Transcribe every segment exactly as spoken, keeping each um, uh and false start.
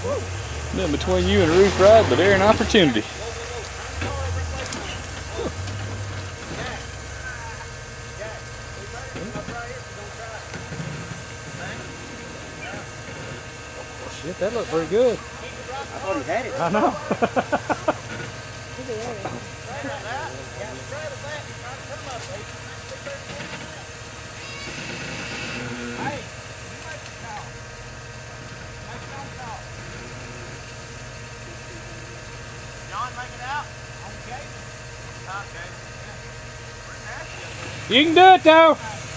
Nothing between you and a roof ride, but they're an opportunity. Shit, that looks pretty good. I thought he had it. I know. John, make it out. Okay. Okay. You can do it, though.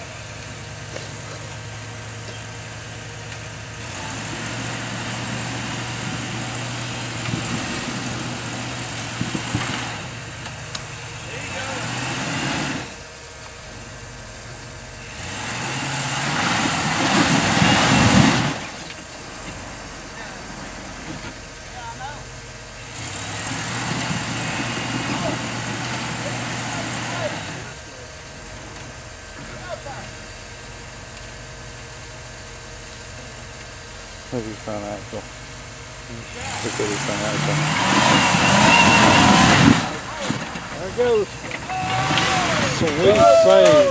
Look at his front axle. Look at his front axle. There it goes. Sweet save.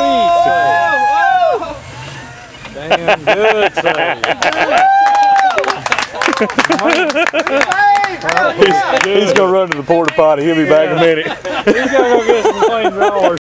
Sweet save. Damn good save. he's, he's gonna run to the porta potty. He'll be back in a minute. He's gonna go get some clean drawers.